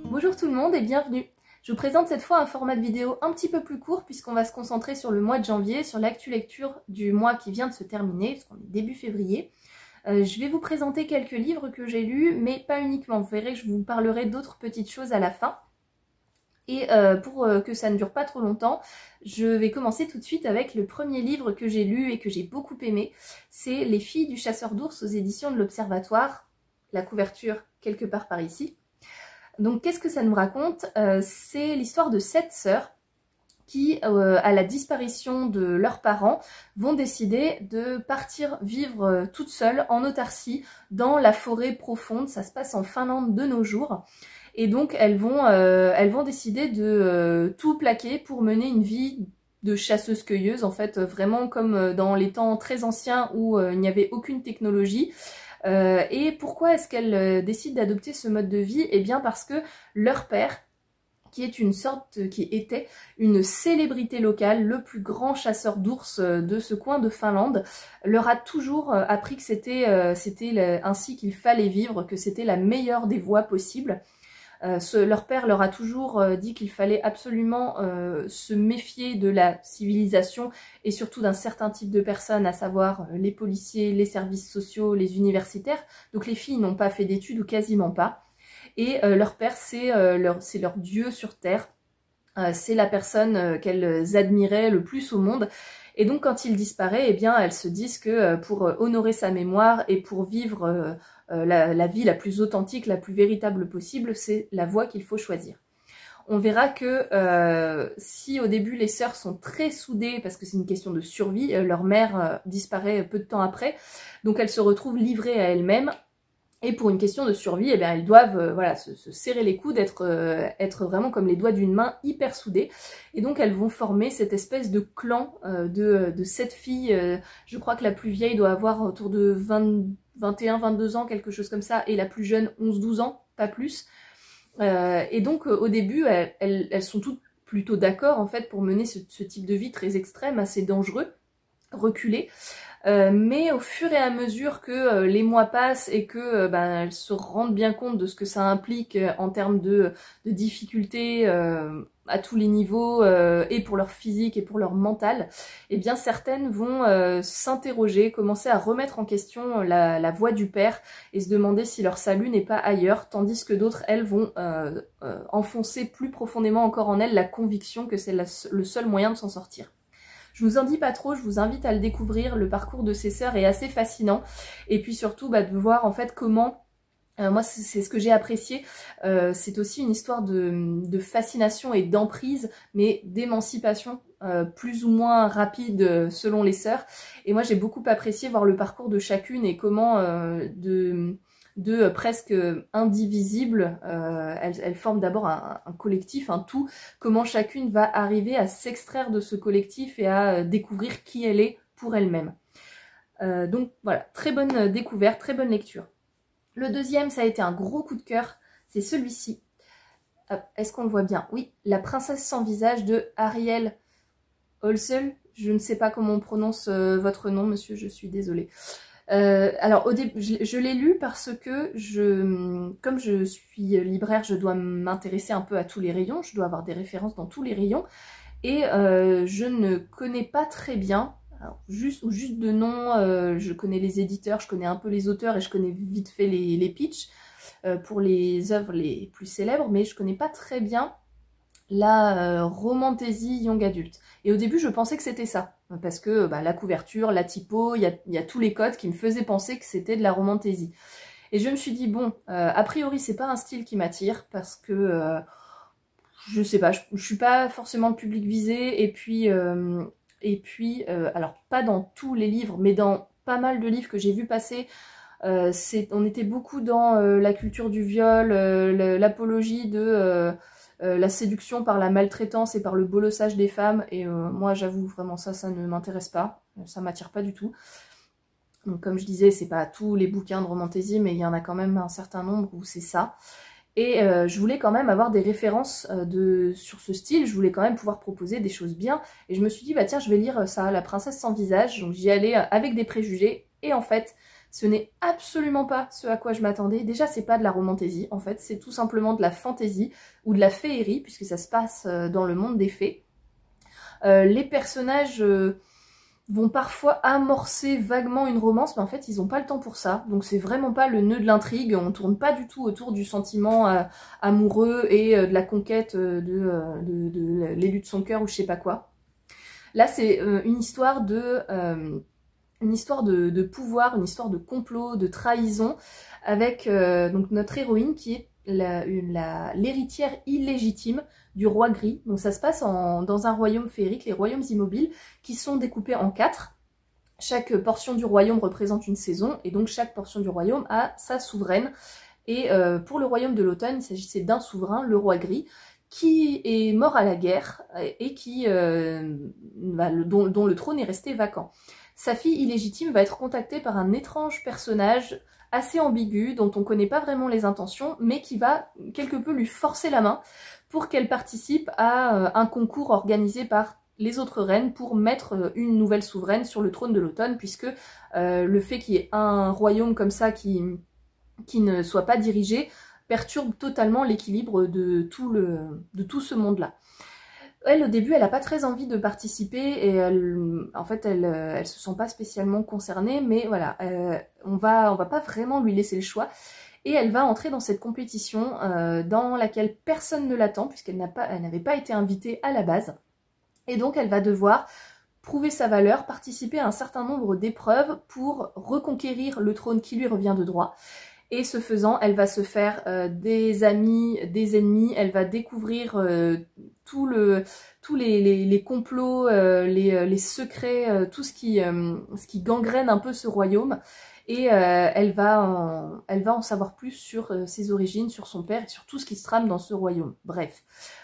Bonjour tout le monde et bienvenue. Je vous présente cette fois un format de vidéo un petit peu plus court puisqu'on va se concentrer sur le mois de janvier, sur l'actu lecture du mois qui vient de se terminer, parce qu'on est début février. Je vais vous présenter quelques livres que j'ai lus, mais pas uniquement. Vous verrez que je vous parlerai d'autres petites choses à la fin. Et pour que ça ne dure pas trop longtemps, je vais commencer tout de suite avec le premier livre que j'ai lu et que j'ai beaucoup aimé. C'est Les filles du chasseur d'ours aux éditions de l'Observatoire. La couverture quelque part par ici. Donc qu'est-ce que ça nous raconte? C'est l'histoire de 7 sœurs qui, à la disparition de leurs parents, vont décider de partir vivre toutes seules en autarcie dans la forêt profonde. Ça se passe en Finlande de nos jours. Et donc elles vont décider de tout plaquer pour mener une vie de chasseuse-cueilleuse, en fait, vraiment comme dans les temps très anciens où il n'y avait aucune technologie. Et pourquoi est-ce qu'elles décident d'adopter ce mode de vie? Eh bien parce que leur père, qui était une célébrité locale, le plus grand chasseur d'ours de ce coin de Finlande, leur a toujours appris que c'était ainsi qu'il fallait vivre, que c'était la meilleure des voies possibles. Leur père leur a toujours dit qu'il fallait absolument se méfier de la civilisation et surtout d'un certain type de personnes, à savoir les policiers, les services sociaux, les universitaires. Donc les filles n'ont pas fait d'études ou quasiment pas. Et leur père, c'est leur dieu sur terre. C'est la personne qu'elles admiraient le plus au monde. Et donc quand il disparaît, eh bien elles se disent que pour honorer sa mémoire et pour vivre la vie la plus authentique, la plus véritable possible, c'est la voie qu'il faut choisir. On verra que si au début les sœurs sont très soudées parce que c'est une question de survie, leur mère disparaît peu de temps après, donc elles se retrouvent livrées à elles-mêmes. Et pour une question de survie, eh bien, elles doivent voilà, se serrer les coudes, être vraiment comme les doigts d'une main, hyper soudées. Et donc elles vont former cette espèce de clan de 7 filles. Je crois que la plus vieille doit avoir autour de 21, 22 ans, quelque chose comme ça, et la plus jeune 11, 12 ans, pas plus. Et donc au début, elles sont toutes plutôt d'accord en fait pour mener ce type de vie très extrême, assez dangereux, reculé. Mais au fur et à mesure que les mois passent et que elles se rendent bien compte de ce que ça implique en termes de difficultés à tous les niveaux, et pour leur physique et pour leur mental, eh bien certaines vont s'interroger, commencer à remettre en question la voie du père et se demander si leur salut n'est pas ailleurs, tandis que d'autres, elles, vont enfoncer plus profondément encore en elles la conviction que c'est le seul moyen de s'en sortir. Je vous en dis pas trop, je vous invite à le découvrir. Le parcours de ces sœurs est assez fascinant. Et puis surtout de voir en fait comment, moi c'est ce que j'ai apprécié, c'est aussi une histoire de fascination et d'emprise, mais d'émancipation plus ou moins rapide selon les sœurs. Et moi j'ai beaucoup apprécié voir le parcours de chacune et comment de presque indivisibles, elles forment d'abord un collectif, un tout, comment chacune va arriver à s'extraire de ce collectif et à découvrir qui elle est pour elle-même. Donc voilà, très bonne découverte, très bonne lecture. Le deuxième, ça a été un gros coup de cœur, c'est celui-ci. Est-ce qu'on le voit bien? Oui, La princesse sans visage de Ariel Holsel. Je ne sais pas comment on prononce votre nom, monsieur, je suis désolée. Alors au début, je l'ai lu parce que comme je suis libraire, je dois m'intéresser un peu à tous les rayons, je dois avoir des références dans tous les rayons, et je ne connais pas très bien, alors, juste de nom, je connais les éditeurs, je connais un peu les auteurs et je connais vite fait les pitchs pour les œuvres les plus célèbres, mais je connais pas très bien la romantasy young adulte. Et au début, je pensais que c'était ça, parce que la couverture, la typo, il y a tous les codes qui me faisaient penser que c'était de la romantasy. Et je me suis dit, bon, a priori, c'est pas un style qui m'attire, parce que, je sais pas, je suis pas forcément le public visé, et puis alors, pas dans tous les livres, mais dans pas mal de livres que j'ai vu passer, on était beaucoup dans la culture du viol, l'apologie de... la séduction par la maltraitance et par le bolossage des femmes, et moi j'avoue vraiment ça ne m'intéresse pas, ça m'attire pas du tout. Donc comme je disais, c'est pas tous les bouquins de romantasy, mais il y en a quand même un certain nombre où c'est ça. Et je voulais quand même avoir des références sur ce style, je voulais quand même pouvoir proposer des choses bien, et je me suis dit bah tiens je vais lire ça, La princesse sans visage, donc j'y allais avec des préjugés, et en fait Ce n'est absolument pas ce à quoi je m'attendais. Déjà, c'est pas de la romantaisie, en fait, c'est tout simplement de la fantaisie ou de la féerie, puisque ça se passe dans le monde des fées. Les personnages vont parfois amorcer vaguement une romance, mais en fait, ils n'ont pas le temps pour ça. Donc c'est vraiment pas le nœud de l'intrigue, on tourne pas du tout autour du sentiment amoureux et de la conquête de l'élu de son cœur ou je sais pas quoi. Là, c'est une histoire de pouvoir, une histoire de complot, de trahison, avec donc notre héroïne qui est l'héritière illégitime du roi gris. Donc ça se passe dans un royaume féerique, les royaumes immobiles, qui sont découpés en 4. Chaque portion du royaume représente une saison, et donc chaque portion du royaume a sa souveraine. Et pour le royaume de l'automne, il s'agissait d'un souverain, le roi gris, qui est mort à la guerre, et dont le trône est resté vacant. Sa fille illégitime va être contactée par un étrange personnage assez ambigu, dont on ne connaît pas vraiment les intentions, mais qui va quelque peu lui forcer la main pour qu'elle participe à un concours organisé par les autres reines pour mettre une nouvelle souveraine sur le trône de l'automne, puisque le fait qu'il y ait un royaume comme ça qui ne soit pas dirigé perturbe totalement l'équilibre de tout ce monde-là. Elle, au début, elle n'a pas très envie de participer et en fait, elle se sent pas spécialement concernée, mais voilà, on va pas vraiment lui laisser le choix. Et elle va entrer dans cette compétition dans laquelle personne ne l'attend, puisqu'elle n'avait pas été invitée à la base. Et donc, elle va devoir prouver sa valeur, participer à un certain nombre d'épreuves pour reconquérir le trône qui lui revient de droit. Et ce faisant, elle va se faire des amis, des ennemis, elle va découvrir tous les complots, les secrets, tout ce qui gangrène un peu ce royaume. Et elle va en savoir plus sur ses origines, sur son père et sur tout ce qui se trame dans ce royaume. Bref,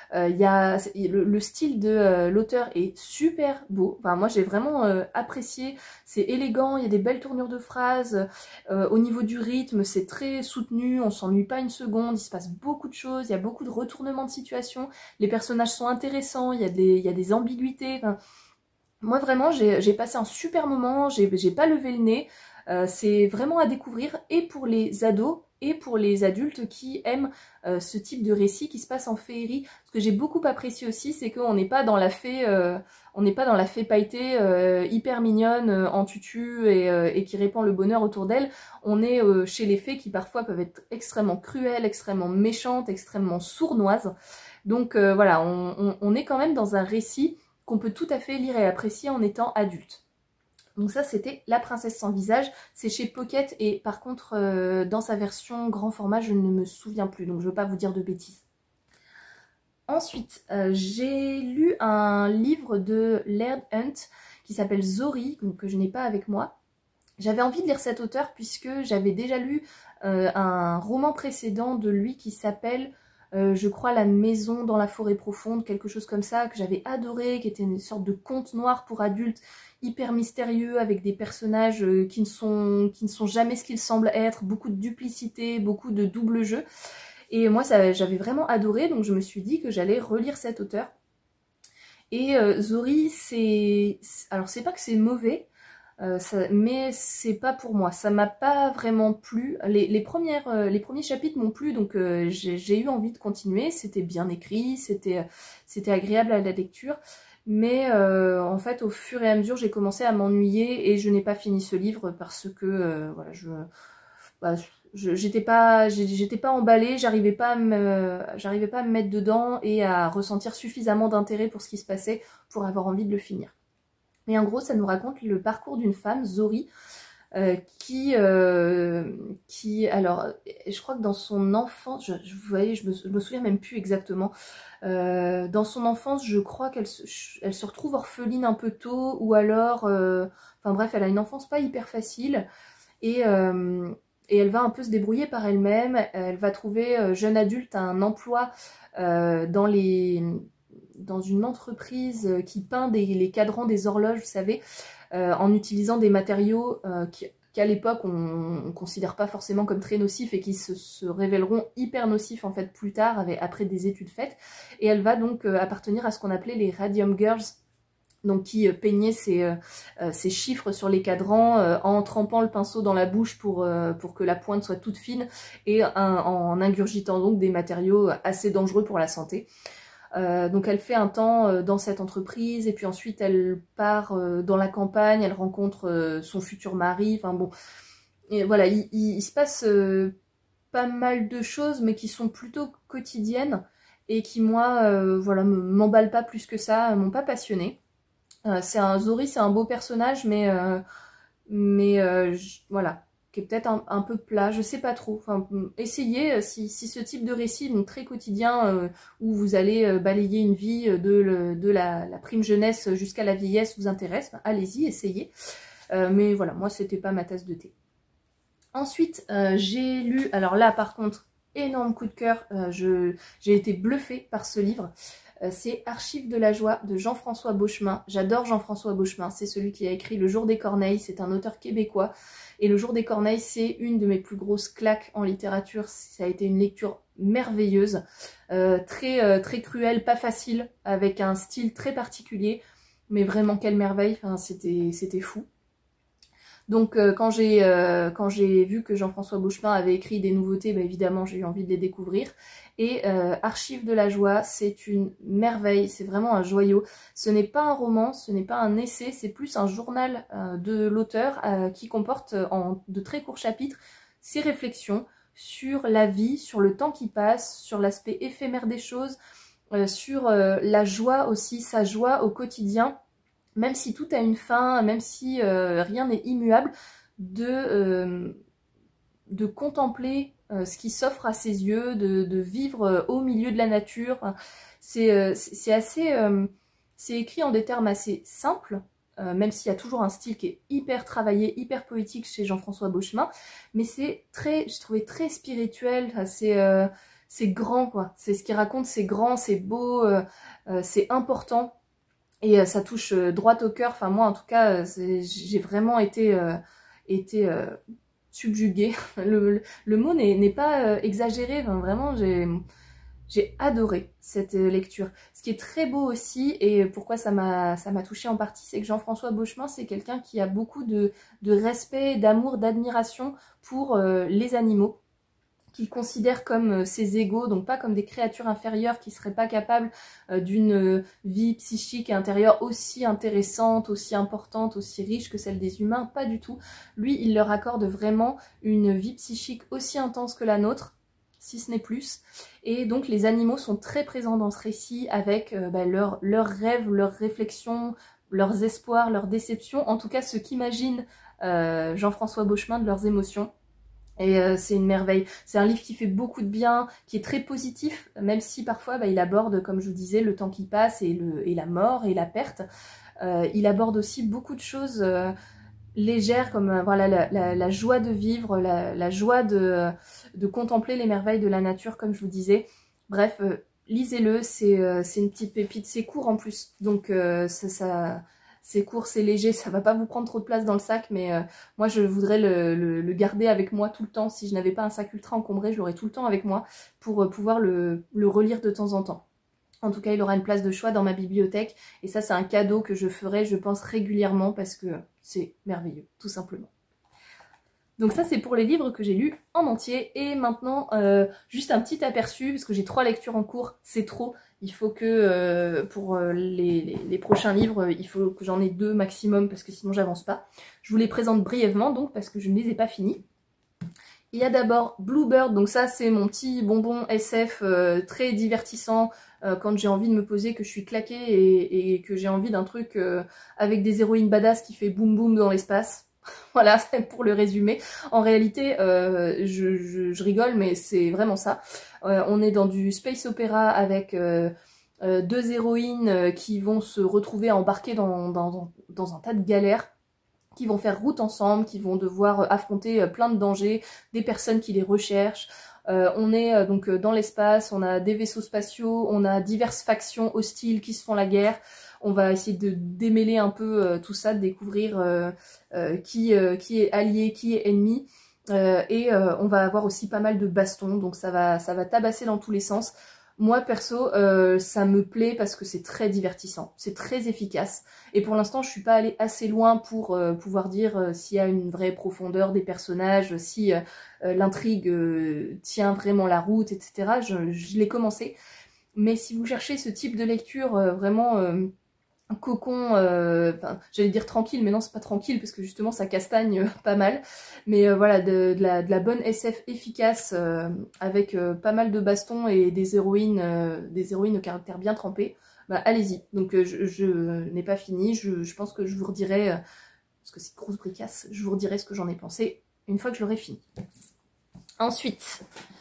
le style de l'auteur est super beau. Enfin, moi, j'ai vraiment apprécié. C'est élégant, il y a des belles tournures de phrases. Au niveau du rythme, c'est très soutenu, on s'ennuie pas une seconde. Il se passe beaucoup de choses, il y a beaucoup de retournements de situation. Les personnages sont intéressants, il y a des ambiguïtés. Enfin, moi, vraiment, j'ai passé un super moment. J'ai pas levé le nez. C'est vraiment à découvrir, et pour les ados et pour les adultes qui aiment ce type de récit qui se passe en féerie. Ce que j'ai beaucoup apprécié aussi, c'est qu'on n'est pas dans la fée, pailletée hyper mignonne en tutu et qui répand le bonheur autour d'elle. On est chez les fées qui parfois peuvent être extrêmement cruelles, extrêmement méchantes, extrêmement sournoises. Donc voilà, on est quand même dans un récit qu'on peut tout à fait lire et apprécier en étant adulte. Donc ça, c'était La Princesse sans visage. C'est chez Pocket et par contre, dans sa version grand format, je ne me souviens plus. Donc je ne veux pas vous dire de bêtises. Ensuite, j'ai lu un livre de Laird Hunt qui s'appelle Zori, donc que je n'ai pas avec moi. J'avais envie de lire cet auteur puisque j'avais déjà lu un roman précédent de lui qui s'appelle... je crois La Maison dans la forêt profonde, quelque chose comme ça, que j'avais adoré, qui était une sorte de conte noir pour adultes, hyper mystérieux, avec des personnages qui ne sont jamais ce qu'ils semblent être, beaucoup de duplicité, beaucoup de double jeu. Et moi, j'avais vraiment adoré, donc je me suis dit que j'allais relire cet auteur. Et Zori, alors c'est pas que c'est mauvais, mais c'est pas pour moi, ça m'a pas vraiment plu. Les premiers chapitres m'ont plu, donc j'ai eu envie de continuer. C'était bien écrit, c'était agréable à la lecture, mais en fait au fur et à mesure j'ai commencé à m'ennuyer et je n'ai pas fini ce livre parce que voilà, j'étais pas emballée, j'arrivais pas à me mettre dedans et à ressentir suffisamment d'intérêt pour ce qui se passait pour avoir envie de le finir. Mais en gros, ça nous raconte le parcours d'une femme, Zori, qui, alors, je crois que dans son enfance, vous voyez, je me souviens même plus exactement, dans son enfance, je crois qu'elle se retrouve orpheline un peu tôt, ou alors, enfin bref, elle a une enfance pas hyper facile, et elle va un peu se débrouiller par elle-même. Elle va trouver, jeune adulte, un emploi dans une entreprise qui peint les cadrans des horloges, vous savez, en utilisant des matériaux qu'à l'époque on ne considère pas forcément comme très nocifs et qui se révéleront hyper nocifs en fait plus tard après des études faites. Et elle va donc appartenir à ce qu'on appelait les Radium Girls, donc qui peignait ces chiffres sur les cadrans en trempant le pinceau dans la bouche pour que la pointe soit toute fine et en ingurgitant donc des matériaux assez dangereux pour la santé. Donc elle fait un temps dans cette entreprise et puis ensuite elle part dans la campagne, elle rencontre son futur mari, enfin bon, et voilà, il se passe pas mal de choses mais qui sont plutôt quotidiennes et qui moi voilà m'emballent pas plus que ça, m'ont pas passionnée. Zori, c'est un beau personnage, voilà, qui est peut-être un peu plat, je sais pas trop. Enfin, essayez, si ce type de récit, donc très quotidien, où vous allez balayer une vie de la prime jeunesse jusqu'à la vieillesse vous intéresse, ben, allez-y, essayez. Mais voilà, moi, c'était pas ma tasse de thé. Ensuite, j'ai lu, alors là, par contre, énorme coup de cœur, j'ai été bluffée par ce livre. C'est Archives de la joie de Jean-François Beauchemin. J'adore Jean-François Beauchemin, c'est celui qui a écrit Le Jour des Corneilles, c'est un auteur québécois. Et Le Jour des Corneilles, c'est une de mes plus grosses claques en littérature. Ça a été une lecture merveilleuse, très cruelle, pas facile, avec un style très particulier. Mais vraiment, quelle merveille, enfin, c'était fou. Donc quand j'ai vu que Jean-François Beauchemin avait écrit des nouveautés, bah, évidemment j'ai eu envie de les découvrir. Et Archives de la joie, c'est une merveille, c'est vraiment un joyau. Ce n'est pas un roman, ce n'est pas un essai, c'est plus un journal de l'auteur qui comporte en de très courts chapitres ses réflexions sur la vie, sur le temps qui passe, sur l'aspect éphémère des choses, sur la joie aussi, sa joie au quotidien. Même si tout a une fin, même si rien n'est immuable, de contempler ce qui s'offre à ses yeux, de vivre au milieu de la nature. C'est assez, c'est écrit en des termes assez simples, même s'il y a toujours un style qui est hyper travaillé, hyper poétique chez Jean-François Beauchemin, mais c'est très, j'ai trouvé très spirituel, c'est grand quoi. C'est ce qu'il raconte, c'est grand, c'est beau, c'est important. Et ça touche droit au cœur. Enfin, moi, en tout cas, j'ai vraiment été subjuguée. Le mot n'est pas exagéré. Enfin, vraiment, j'ai adoré cette lecture. Ce qui est très beau aussi, et pourquoi ça m'a touchée en partie, c'est que Jean-François Beauchemin, c'est quelqu'un qui a beaucoup de respect, d'amour, d'admiration pour les animaux, qu'il considère comme ses égaux, donc pas comme des créatures inférieures qui seraient pas capables d'une vie psychique et intérieure aussi intéressante, aussi importante, aussi riche que celle des humains, pas du tout. Lui, il leur accorde vraiment une vie psychique aussi intense que la nôtre, si ce n'est plus. Et donc les animaux sont très présents dans ce récit avec leurs rêves, leurs réflexions, leurs espoirs, leurs déceptions, en tout cas ce qu'imagine Jean-François Beauchemin de leurs émotions. Et c'est une merveille. C'est un livre qui fait beaucoup de bien, qui est très positif, même si parfois il aborde, comme je vous disais, le temps qui passe et la mort et la perte. Il aborde aussi beaucoup de choses légères, comme voilà, la joie de vivre, la joie de contempler les merveilles de la nature, comme je vous disais. Bref, lisez-le, c'est une petite pépite. C'est court en plus, donc c'est court, c'est léger, ça va pas vous prendre trop de place dans le sac, mais moi je voudrais le garder avec moi tout le temps. Si je n'avais pas un sac ultra encombré, je l'aurais tout le temps avec moi pour pouvoir le relire de temps en temps. En tout cas, il aura une place de choix dans ma bibliothèque, et ça c'est un cadeau que je ferai, je pense, régulièrement, parce que c'est merveilleux, tout simplement. Donc ça c'est pour les livres que j'ai lus en entier, et maintenant juste un petit aperçu, parce que j'ai 3 lectures en cours, c'est trop. Il faut que pour les prochains livres, il faut que j'en ai 2 maximum, parce que sinon j'avance pas. Je vous les présente brièvement donc, parce que je ne les ai pas finis. Il y a d'abord Bluebird, donc ça c'est mon petit bonbon SF très divertissant quand j'ai envie de me poser, que je suis claquée et que j'ai envie d'un truc avec des héroïnes badass qui fait boum boum dans l'espace. Voilà, pour le résumer. En réalité, je rigole, mais c'est vraiment ça. On est dans du space opéra avec 2 héroïnes qui vont se retrouver embarquées dans un tas de galères, qui vont faire route ensemble, qui vont devoir affronter plein de dangers, des personnes qui les recherchent. On est donc dans l'espace, on a des vaisseaux spatiaux, on a diverses factions hostiles qui se font la guerre. On va essayer de démêler un peu tout ça, de découvrir qui est allié, qui est ennemi. Et on va avoir aussi pas mal de bastons, donc ça va tabasser dans tous les sens. Moi, perso, ça me plaît parce que c'est très divertissant, c'est très efficace. Et pour l'instant, je suis pas allée assez loin pour pouvoir dire s'il y a une vraie profondeur des personnages, si l'intrigue tient vraiment la route, etc. Je l'ai commencé. Mais si vous cherchez ce type de lecture vraiment un cocon, j'allais dire tranquille, mais non, c'est pas tranquille parce que justement ça castagne pas mal. Mais voilà, de la bonne SF efficace avec pas mal de bastons et des héroïnes au caractère bien trempé. Bah allez-y. Donc je n'ai pas fini. Je pense que je vous redirai parce que c'est une grosse bricasse. Je vous redirai ce que j'en ai pensé une fois que je l'aurai fini. Ensuite.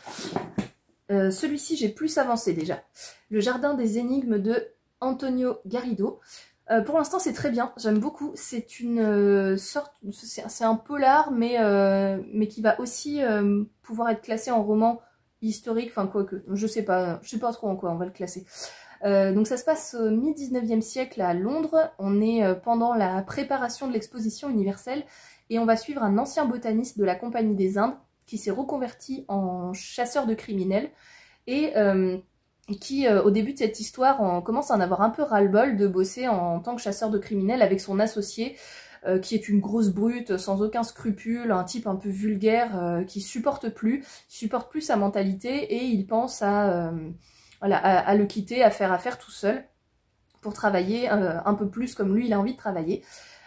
Celui-ci, j'ai plus avancé déjà. Le Jardin des énigmes de Antonio Garrido. Pour l'instant, c'est très bien. J'aime beaucoup. C'est une sorte... C'est un polar, mais qui va aussi pouvoir être classé en roman historique. Enfin, quoique. Je sais pas trop en quoi on va le classer. Donc ça se passe au mi-19e siècle à Londres. On est pendant la préparation de l'exposition universelle. Et on va suivre un ancien botaniste de la Compagnie des Indes qui s'est reconverti en chasseur de criminels et qui, au début de cette histoire, commence à en avoir un peu ras-le-bol de bosser en tant que chasseur de criminels avec son associé, qui est une grosse brute, sans aucun scrupule, un type un peu vulgaire, qui supporte plus sa mentalité, et il pense voilà, à le quitter, à faire affaire tout seul, pour travailler un peu plus comme lui il a envie de travailler.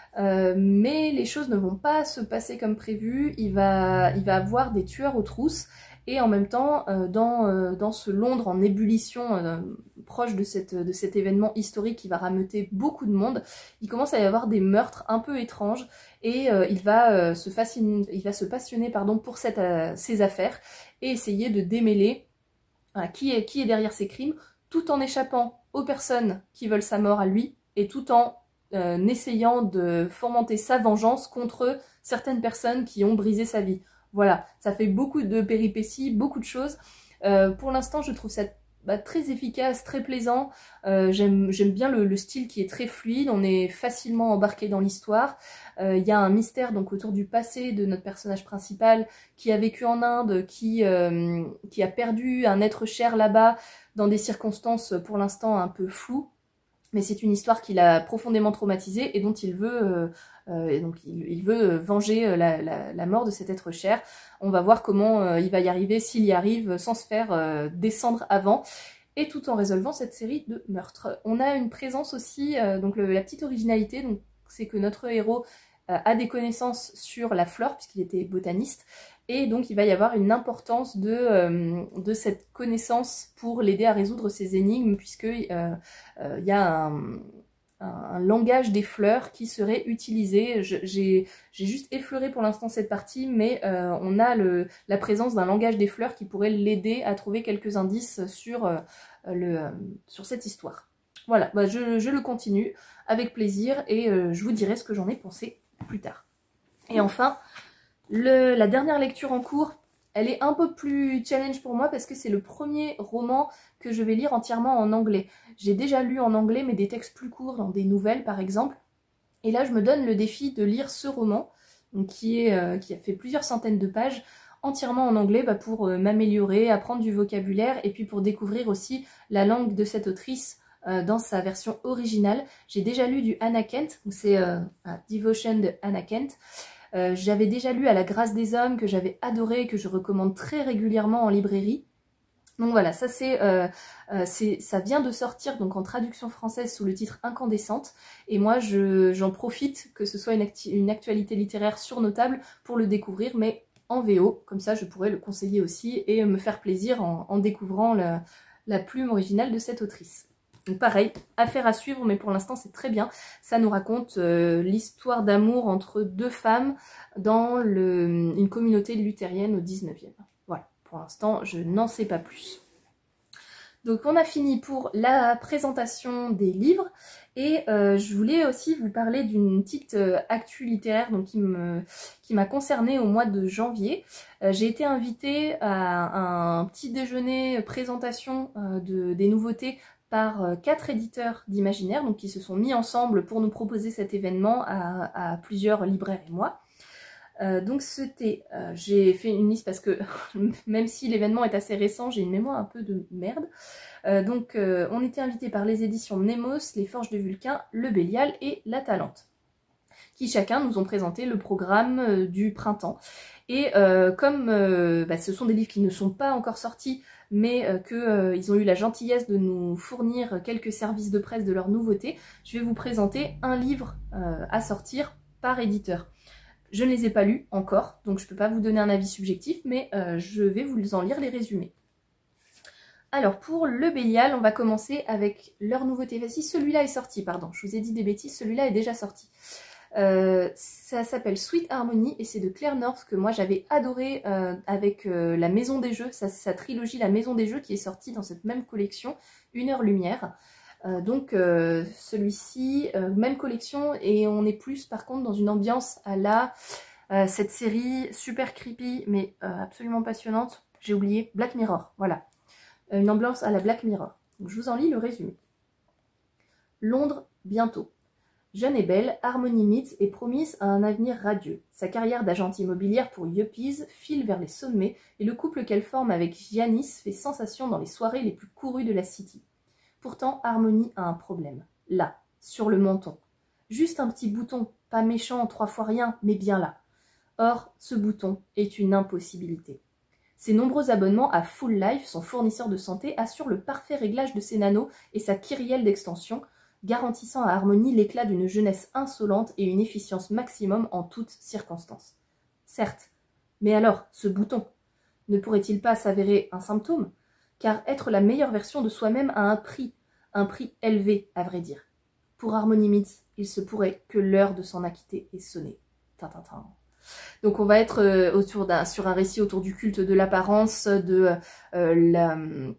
Mais les choses ne vont pas se passer comme prévu, il va avoir des tueurs aux trousses, et en même temps, dans ce Londres en ébullition, proche de cet événement historique qui va rameuter beaucoup de monde, il commence à y avoir des meurtres un peu étranges, et il va se passionner pour ces affaires, et essayer de démêler qui est derrière ces crimes, tout en échappant aux personnes qui veulent sa mort à lui, et tout en essayant de fomenter sa vengeance contre certaines personnes qui ont brisé sa vie. Voilà, ça fait beaucoup de péripéties, beaucoup de choses. Pour l'instant, je trouve ça très efficace, très plaisant. J'aime bien le style qui est très fluide, on est facilement embarqué dans l'histoire. Il y a un mystère donc autour du passé de notre personnage principal qui a vécu en Inde, qui a perdu un être cher là-bas dans des circonstances pour l'instant un peu floues. Mais c'est une histoire qui l'a profondément traumatisé et dont il veut, il veut venger la mort de cet être cher. On va voir comment il va y arriver, s'il y arrive, sans se faire descendre avant, et tout en résolvant cette série de meurtres. On a une présence aussi, donc la petite originalité, c'est que notre héros a des connaissances sur la flore, puisqu'il était botaniste, et donc il va y avoir une importance de cette connaissance pour l'aider à résoudre ces énigmes, puisqu'il y a un langage des fleurs qui serait utilisé. J'ai juste effleuré pour l'instant cette partie, mais on a la présence d'un langage des fleurs qui pourrait l'aider à trouver quelques indices sur cette histoire. Voilà, je le continue avec plaisir, et je vous dirai ce que j'en ai pensé plus tard. Et enfin, la dernière lecture en cours, elle est un peu plus challenge pour moi parce que c'est le premier roman que je vais lire entièrement en anglais. J'ai déjà lu en anglais, mais des textes plus courts, dans des nouvelles par exemple. Et là, je me donne le défi de lire ce roman, donc qui a fait plusieurs centaines de pages, entièrement en anglais, pour m'améliorer, apprendre du vocabulaire, et puis pour découvrir aussi la langue de cette autrice dans sa version originale. J'ai déjà lu du Hannah Kent, c'est Devotion de Hannah Kent. J'avais déjà lu À la grâce des hommes, que j'avais adoré et que je recommande très régulièrement en librairie. Donc voilà, ça ça vient de sortir donc en traduction française sous le titre Incandescente, et moi j'en profite que ce soit une actualité littéraire sur nos tables pour le découvrir, mais en VO, comme ça je pourrais le conseiller aussi et me faire plaisir en découvrant la plume originale de cette autrice. Donc pareil, affaire à suivre, mais pour l'instant c'est très bien. Ça nous raconte l'histoire d'amour entre deux femmes dans une communauté luthérienne au 19e. Voilà, pour l'instant je n'en sais pas plus. Donc on a fini pour la présentation des livres, et je voulais aussi vous parler d'une petite actu littéraire donc qui m'a concernée au mois de janvier. J'ai été invitée à un petit déjeuner présentation des nouveautés par 4 éditeurs d'imaginaire, donc qui se sont mis ensemble pour nous proposer cet événement à plusieurs libraires et moi. Donc c'était, j'ai fait une liste parce que même si l'événement est assez récent, j'ai une mémoire un peu de merde. Donc on était invité par les éditions Nemos, les Forges de Vulcain, le Bélial et la Talente, qui chacun nous ont présenté le programme du printemps. Et comme ce sont des livres qui ne sont pas encore sortis, mais qu'ils ont eu la gentillesse de nous fournir quelques services de presse de leurs nouveautés, je vais vous présenter un livre à sortir par éditeur. Je ne les ai pas lus encore, donc je ne peux pas vous donner un avis subjectif, mais je vais vous en lire les résumés. Alors pour le Bélial, on va commencer avec leur nouveauté. Voici, celui-là est sorti, pardon, je vous ai dit des bêtises, celui-là est déjà sorti. Ça s'appelle Sweet Harmony et c'est de Claire North que moi j'avais adoré avec la Maison des Jeux, sa trilogie La Maison des Jeux qui est sortie dans cette même collection, Une heure lumière. Donc celui-ci, même collection et on est plus par contre dans une ambiance à la cette série super creepy mais absolument passionnante, j'ai oublié, Black Mirror, voilà. Une ambiance à la Black Mirror. Donc, je vous en lis le résumé. Londres, bientôt. Jeune et belle, Harmony Meads est promise à un avenir radieux. Sa carrière d'agente immobilière pour Yuppies file vers les sommets et le couple qu'elle forme avec Giannis fait sensation dans les soirées les plus courues de la City. Pourtant, Harmony a un problème. Là, sur le menton. Juste un petit bouton, pas méchant, 3 fois rien, mais bien là. Or, ce bouton est une impossibilité. Ses nombreux abonnements à Full Life, son fournisseur de santé, assurent le parfait réglage de ses nanos et sa kyrielle d'extension, garantissant à Harmony l'éclat d'une jeunesse insolente et une efficience maximum en toutes circonstances. Certes, mais alors, ce bouton, ne pourrait-il pas s'avérer un symptôme? Car être la meilleure version de soi-même a un prix élevé à vrai dire. Pour Harmony Meads, il se pourrait que l'heure de s'en acquitter ait sonné. Tintintin. Donc on va être sur un récit autour du culte de l'apparence, de le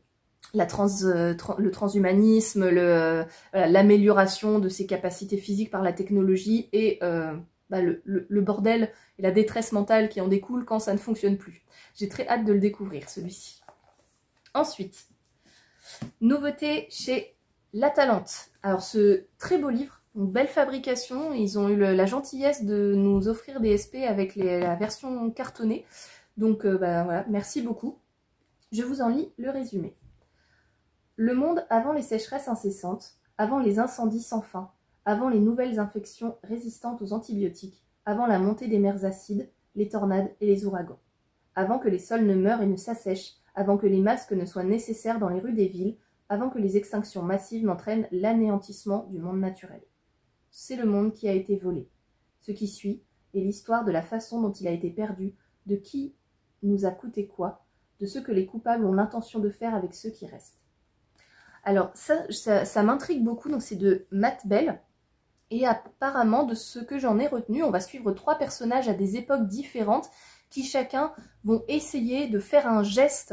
transhumanisme, l'amélioration de ses capacités physiques par la technologie et le bordel et la détresse mentale qui en découle quand ça ne fonctionne plus. J'ai très hâte de le découvrir, celui-ci. Ensuite, nouveauté chez La Talente. Alors ce très beau livre, une belle fabrication, ils ont eu la gentillesse de nous offrir des SP avec la version cartonnée. Donc voilà, merci beaucoup. Je vous en lis le résumé. Le monde avant les sécheresses incessantes, avant les incendies sans fin, avant les nouvelles infections résistantes aux antibiotiques, avant la montée des mers acides, les tornades et les ouragans. Avant que les sols ne meurent et ne s'assèchent, avant que les masques ne soient nécessaires dans les rues des villes, avant que les extinctions massives n'entraînent l'anéantissement du monde naturel. C'est le monde qui a été volé. Ce qui suit est l'histoire de la façon dont il a été perdu, de qui nous a coûté quoi, de ce que les coupables ont l'intention de faire avec ceux qui restent. Alors ça m'intrigue beaucoup, donc c'est de Matt Bell, et apparemment de ce que j'en ai retenu, on va suivre 3 personnages à des époques différentes qui chacun vont essayer de faire un geste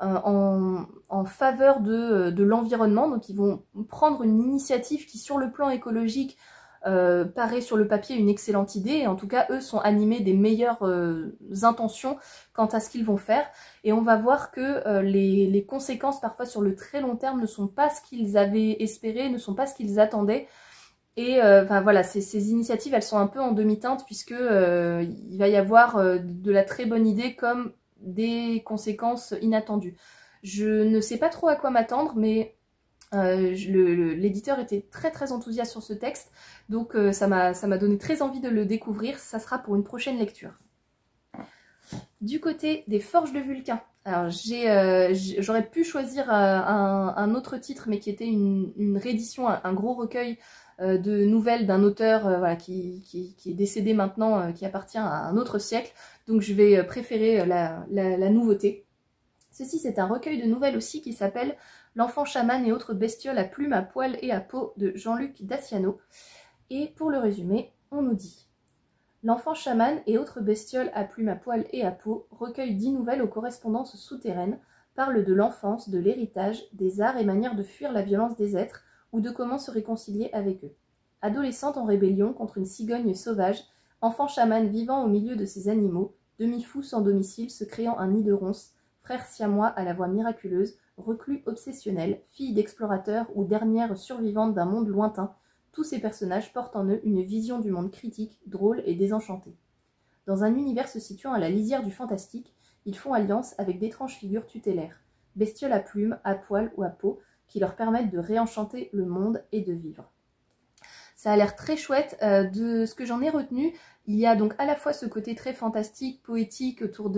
en faveur de l'environnement, donc ils vont prendre une initiative qui sur le plan écologique paraît sur le papier une excellente idée, et en tout cas eux sont animés des meilleures intentions quant à ce qu'ils vont faire, et on va voir que les conséquences parfois sur le très long terme ne sont pas ce qu'ils avaient espéré, ne sont pas ce qu'ils attendaient, et voilà, ces initiatives elles sont un peu en demi-teinte puisque il va y avoir de la très bonne idée comme des conséquences inattendues. Je ne sais pas trop à quoi m'attendre, mais l'éditeur était très très enthousiaste sur ce texte, donc ça m'a donné très envie de le découvrir. Ça sera pour une prochaine lecture. Du côté des Forges de Vulcain, alors j'aurais pu choisir un autre titre, mais qui était une réédition, un gros recueil de nouvelles d'un auteur voilà, qui est décédé maintenant, qui appartient à un autre siècle, donc je vais préférer la nouveauté. Ceci, c'est un recueil de nouvelles aussi qui s'appelle L'enfant chaman et autres bestioles à plumes, à poils et à peau de Jean-Luc Daciano. Et pour le résumé, on nous dit: L'enfant chaman et autres bestioles à plumes, à poils et à peau, recueil 10 nouvelles aux correspondances souterraines, parle de l'enfance, de l'héritage, des arts et manières de fuir la violence des êtres ou de comment se réconcilier avec eux. Adolescente en rébellion contre une cigogne sauvage, enfant chaman vivant au milieu de ces animaux, demi-fou sans domicile se créant un nid de ronces, frère siamois à la voix miraculeuse, reclus obsessionnel, fille d'explorateur ou dernière survivante d'un monde lointain, tous ces personnages portent en eux une vision du monde critique, drôle et désenchantée. Dans un univers se situant à la lisière du fantastique, ils font alliance avec d'étranges figures tutélaires, bestioles à plumes, à poils ou à peau, qui leur permettent de réenchanter le monde et de vivre. Ça a l'air très chouette. De ce que j'en ai retenu, il y a donc à la fois ce côté très fantastique, poétique autour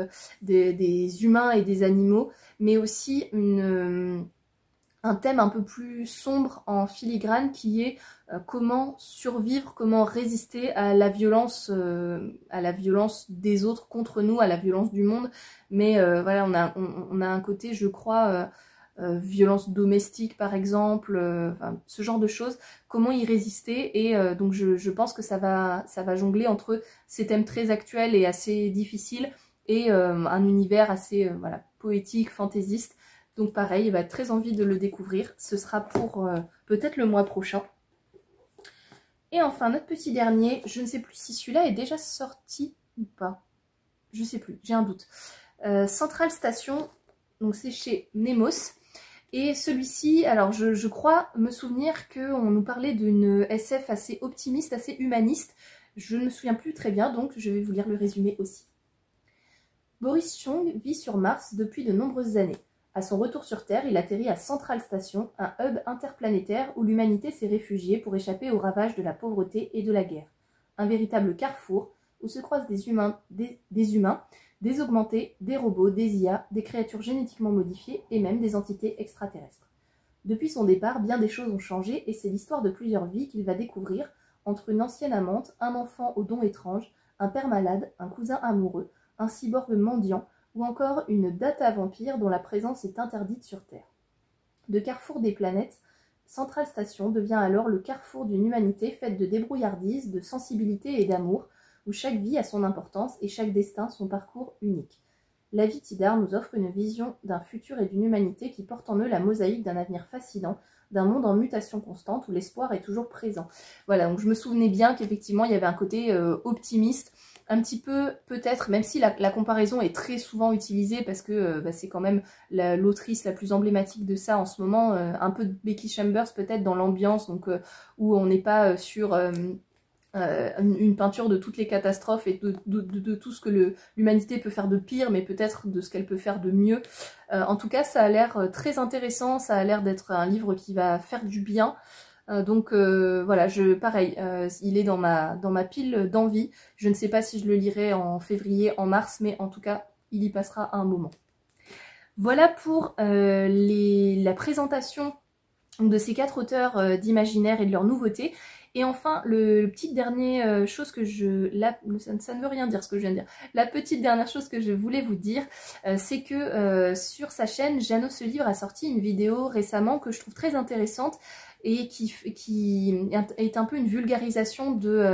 des humains et des animaux, mais aussi un thème un peu plus sombre en filigrane qui est comment survivre, comment résister à la violence des autres contre nous, à la violence du monde. Mais voilà, on a un côté, je crois, violence domestique par exemple, enfin, ce genre de choses, comment y résister. Et donc je pense que ça va jongler entre ces thèmes très actuels et assez difficiles et un univers assez voilà, poétique, fantaisiste. Donc pareil, il va très envie de le découvrir. Ce sera pour peut-être le mois prochain. Et enfin, notre petit dernier, je ne sais plus si celui-là est déjà sorti ou pas. Je sais plus, j'ai un doute. Central Station, donc c'est chez Nemos. Et celui-ci, alors je crois me souvenir qu'on nous parlait d'une SF assez optimiste, assez humaniste. Je ne me souviens plus très bien, donc je vais vous lire le résumé aussi. Boris Chong vit sur Mars depuis de nombreuses années. À son retour sur Terre, il atterrit à Central Station, un hub interplanétaire où l'humanité s'est réfugiée pour échapper aux ravages de la pauvreté et de la guerre. Un véritable carrefour où se croisent des humains, des augmentés, des robots, des IA, des créatures génétiquement modifiées et même des entités extraterrestres. Depuis son départ, bien des choses ont changé et c'est l'histoire de plusieurs vies qu'il va découvrir entre une ancienne amante, un enfant aux dons étranges, un père malade, un cousin amoureux, un cyborg mendiant ou encore une data vampire dont la présence est interdite sur Terre. De carrefour des planètes, Central Station devient alors le carrefour d'une humanité faite de débrouillardise, de sensibilité et d'amour, où chaque vie a son importance et chaque destin son parcours unique. La vie Tidar nous offre une vision d'un futur et d'une humanité qui porte en eux la mosaïque d'un avenir fascinant, d'un monde en mutation constante où l'espoir est toujours présent. Voilà, donc je me souvenais bien qu'effectivement il y avait un côté optimiste, un petit peu peut-être, même si la comparaison est très souvent utilisée parce que c'est quand même l'autrice la plus emblématique de ça en ce moment, un peu de Becky Chambers peut-être dans l'ambiance, donc où on n'est pas sur une peinture de toutes les catastrophes et de tout ce que l'humanité peut faire de pire, mais peut-être de ce qu'elle peut faire de mieux. En tout cas, ça a l'air très intéressant, ça a l'air d'être un livre qui va faire du bien. Donc voilà, pareil, il est dans ma pile d'envie. Je ne sais pas si je le lirai en février, en mars, mais en tout cas, il y passera un moment. Voilà pour la présentation de ces 4 auteurs d'imaginaire et de leurs nouveautés. Et enfin, le petite dernière chose que ça ne veut rien dire ce que je viens de dire. La petite dernière chose que je voulais vous dire, c'est que sur sa chaîne, Jeannot se livre a sorti une vidéo récemment que je trouve très intéressante et qui est un peu une vulgarisation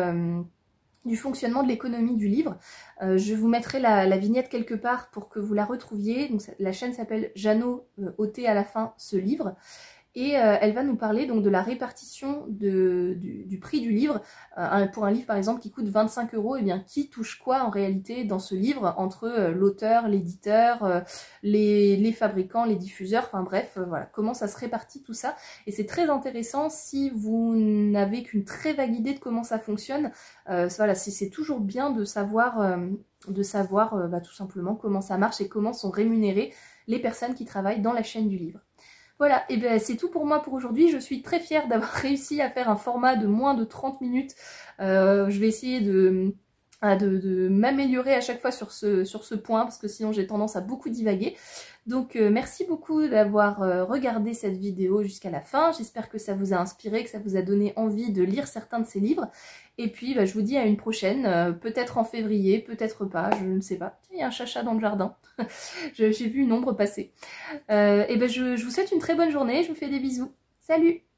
du fonctionnement de l'économie du livre. Je vous mettrai la vignette quelque part pour que vous la retrouviez. Donc, la chaîne s'appelle Jeannot, ôté à la fin, ce livre. Et elle va nous parler donc de la répartition du prix du livre. Pour un livre par exemple qui coûte 25 €, et bien qui touche quoi en réalité dans ce livre entre l'auteur, l'éditeur, les fabricants, les diffuseurs, enfin bref, voilà, comment ça se répartit tout ça. Et c'est très intéressant si vous n'avez qu'une très vague idée de comment ça fonctionne. Voilà, c'est toujours bien de savoir tout simplement comment ça marche et comment sont rémunérées les personnes qui travaillent dans la chaîne du livre. Voilà, et bien c'est tout pour moi pour aujourd'hui. Je suis très fière d'avoir réussi à faire un format de moins de 30 minutes. Je vais essayer de m'améliorer à chaque fois sur ce point, parce que sinon j'ai tendance à beaucoup divaguer. Donc merci beaucoup d'avoir regardé cette vidéo jusqu'à la fin. J'espère que ça vous a inspiré, que ça vous a donné envie de lire certains de ces livres. Et puis je vous dis à une prochaine, peut-être en février, peut-être pas, je ne sais pas. Tiens, il y a un chacha dans le jardin. J'ai vu une ombre passer. Et je vous souhaite une très bonne journée, je vous fais des bisous. Salut!